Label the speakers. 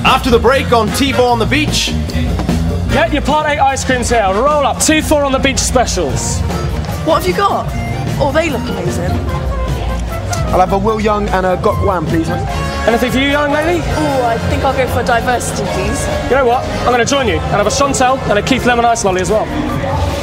Speaker 1: After the break on T-Bar on the beach.
Speaker 2: Get your Part 8 ice creams here. Roll up. 2 4 on the beach specials.
Speaker 3: What have you got? Oh, they look amazing.
Speaker 4: I'll have a Will Young and a Got Wham, please, mate.
Speaker 2: Anything for you, young lady?
Speaker 3: Oh, I think I'll go for diversity, please.
Speaker 2: You know what? I'm going to join you and have a Chantel and a Keith Lemon ice lolly as well.